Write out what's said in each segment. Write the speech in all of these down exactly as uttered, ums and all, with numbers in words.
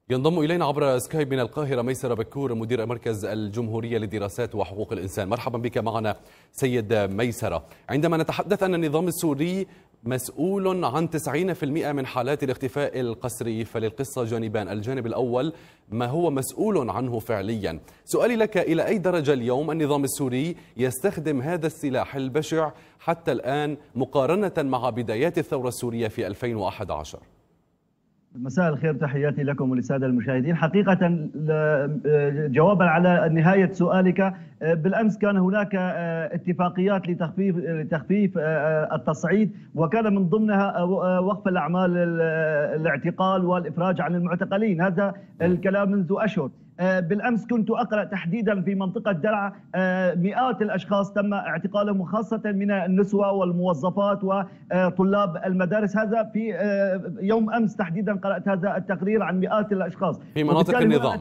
ينضم إلينا عبر سكايب من القاهرة ميسر بكور مدير مركز الجمهورية للدراسات وحقوق الإنسان. مرحبا بك معنا سيد ميسرة. عندما نتحدث أن النظام السوري مسؤول عن تسعين بالمئة من حالات الاختفاء القسري، فللقصة جانبان. الجانب الأول ما هو مسؤول عنه فعليا. سؤالي لك، إلى أي درجة اليوم النظام السوري يستخدم هذا السلاح البشع حتى الآن مقارنة مع بدايات الثورة السورية في ألفين وأحد عشر؟ مساء الخير، تحياتي لكم وللساده المشاهدين. حقيقه جوابا على نهايه سؤالك، بالامس كان هناك اتفاقيات لتخفيف لتخفيف التصعيد، وكان من ضمنها وقف الاعمال الاعتقال والافراج عن المعتقلين. هذا الكلام منذ اشهر. بالامس كنت اقرا تحديدا في منطقه درعا مئات الاشخاص تم اعتقالهم، وخاصه من النسوه والموظفات وطلاب المدارس. هذا في يوم امس تحديدا قرات هذا التقرير عن مئات الاشخاص في مناطق النظام،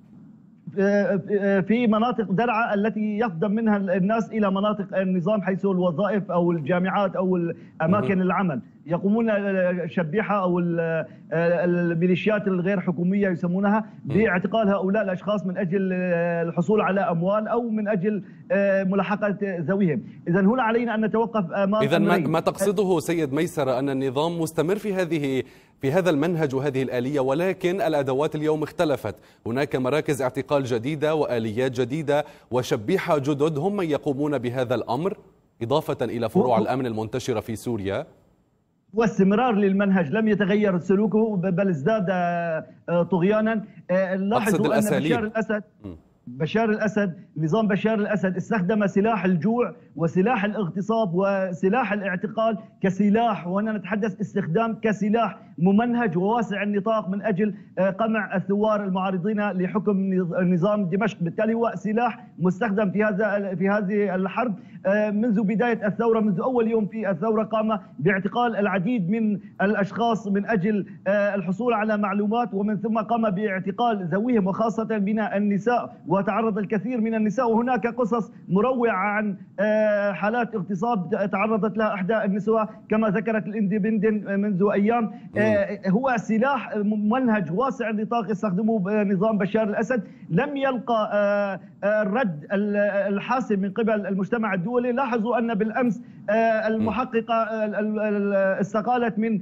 في مناطق درعا التي يقدم منها الناس الى مناطق النظام، حيث الوظائف او الجامعات او اماكن العمل. يقومون الشبيحه او الميليشيات الغير حكوميه يسمونها باعتقال هؤلاء الاشخاص من اجل الحصول على اموال او من اجل ملاحقه ذويهم. اذا هنا علينا ان نتوقف امام اذا ما تقصده سيد ميسر ان النظام مستمر في هذه في هذا المنهج وهذه الآلية، ولكن الأدوات اليوم اختلفت. هناك مراكز اعتقال جديدة وآليات جديدة وشبيحة جدد هم من يقومون بهذا الأمر، إضافة إلى فروع الأمن المنتشرة في سوريا. واستمرار للمنهج، لم يتغير سلوكه بل ازداد طغيانا. لاحظوا أن بشار الأسد م. بشار الأسد نظام بشار الأسد استخدم سلاح الجوع وسلاح الاغتصاب وسلاح الاعتقال كسلاح، وأنا نتحدث استخدام كسلاح ممنهج وواسع النطاق من أجل قمع الثوار المعارضين لحكم نظام دمشق. بالتالي هو سلاح مستخدم في هذا في هذه الحرب منذ بداية الثورة. منذ أول يوم في الثورة قام باعتقال العديد من الأشخاص من أجل الحصول على معلومات، ومن ثم قام باعتقال ذويهم وخاصة من النساء، وتعرض الكثير من النساء. وهناك قصص مروعة عن حالات اغتصاب تعرضت لها إحدى النسوة كما ذكرت الاندبندن منذ أيام. هو سلاح ممنهج واسع النطاق يستخدمه نظام بشار الأسد. لم يلقى الرد الحاسم من قبل المجتمع الدولي. لاحظوا أن بالأمس المحققة استقالت من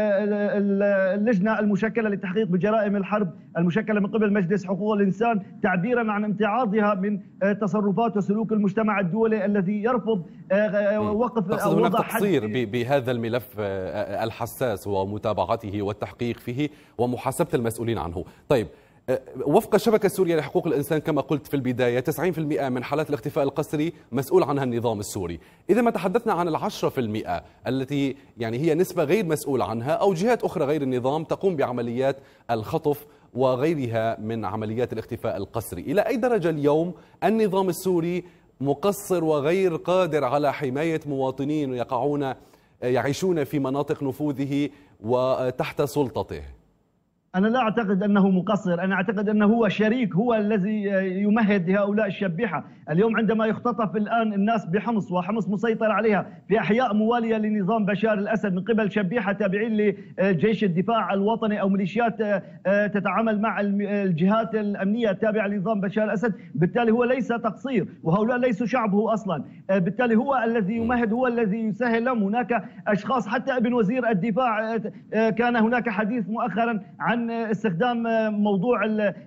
اللجنة المشكلة للتحقيق بجرائم الحرب المشكلة من قبل مجلس حقوق الإنسان، تعبيرا عن امتعاضها من تصرفات وسلوك المجتمع الدولي الذي يرفض وقف أو وضع تقصير بهذا الملف الحساس ومتابعته والتحقيق فيه ومحاسبة المسؤولين عنه. طيب، وفق الشبكة السورية لحقوق الإنسان كما قلت في البداية تسعين بالمئة من حالات الاختفاء القسري مسؤول عنها النظام السوري. إذا ما تحدثنا عن العشرة في المئة التي يعني هي نسبة غير مسؤول عنها، أو جهات أخرى غير النظام تقوم بعمليات الخطف وغيرها من عمليات الاختفاء القسري، إلى أي درجة اليوم النظام السوري مقصر وغير قادر على حماية مواطنين يقعون يعيشون في مناطق نفوذه وتحت سلطته؟ أنا لا أعتقد أنه مقصر، أنا أعتقد أنه هو شريك، هو الذي يمهد لهؤلاء الشبيحة. اليوم عندما يختطف الآن الناس بحمص، وحمص مسيطر عليها في أحياء موالية لنظام بشار الأسد من قبل شبيحة تابعين لجيش الدفاع الوطني أو ميليشيات تتعامل مع الجهات الأمنية التابعة لنظام بشار الأسد، بالتالي هو ليس تقصير، وهؤلاء ليسوا شعبه أصلا. بالتالي هو الذي يمهد، هو الذي يسهل لهم. هناك أشخاص، حتى ابن وزير الدفاع كان هناك حديث مؤخرا عن استخدام موضوع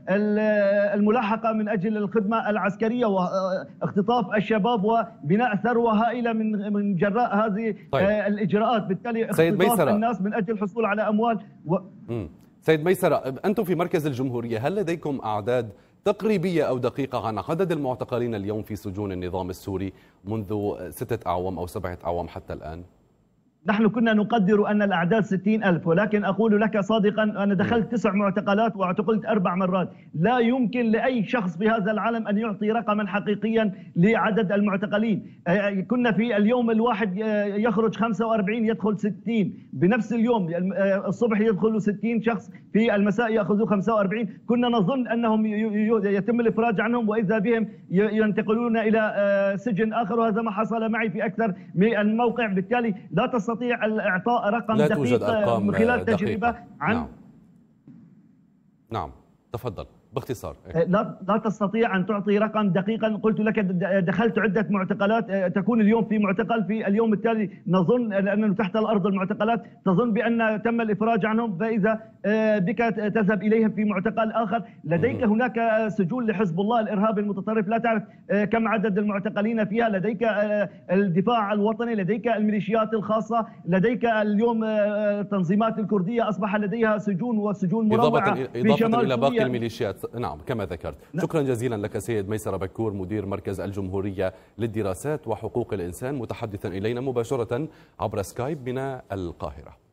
الملاحقة من أجل الخدمة العسكرية واختطاف الشباب وبناء ثروة هائلة من من جراء هذه طيب. الإجراءات. بالتالي اختطاف الناس من أجل الحصول على أموال و... سيد ميسرة، أنتم في مركز الجمهورية هل لديكم أعداد تقريبية أو دقيقة عن عدد المعتقلين اليوم في سجون النظام السوري منذ ستة أعوام أو سبعة أعوام حتى الآن؟ نحن كنا نقدر أن الأعداد ستين ألف، ولكن أقول لك صادقا أنا دخلت تسع معتقلات واعتقلت أربع مرات. لا يمكن لأي شخص في هذا العالم أن يعطي رقما حقيقيا لعدد المعتقلين. كنا في اليوم الواحد يخرج خمسة وأربعين يدخل ستين، بنفس اليوم الصبح يدخل ستين شخص، في المساء يأخذوا خمسة وأربعين. كنا نظن أنهم يتم الإفراج عنهم وإذا بهم ينتقلون إلى سجن آخر، وهذا ما حصل معي في أكثر من الموقع. بالتالي لا تستطيع تستطيع الإعطاء رقم لا دقيق توجد أرقام من خلال دقيقة. تجربة عن نعم. نعم تفضل باختصار. لا لا تستطيع أن تعطي رقم دقيقا. قلت لك دخلت عدة معتقلات، تكون اليوم في معتقل، في اليوم التالي نظن لأنه تحت الأرض المعتقلات تظن بأن تم الإفراج عنهم، فإذا بك تذهب إليهم في معتقل آخر. لديك هناك سجون لحزب الله الإرهابي المتطرف، لا تعرف كم عدد المعتقلين فيها. لديك الدفاع الوطني، لديك الميليشيات الخاصة، لديك اليوم التنظيمات الكردية أصبح لديها سجون وسجون مروعة في شمال إلى باقي الميليشيات. نعم كما ذكرت. نعم. شكرا جزيلا لك سيد ميسر بكور، مدير مركز الجمهورية للدراسات وحقوق الإنسان، متحدثا إلينا مباشرة عبر سكايب من القاهرة.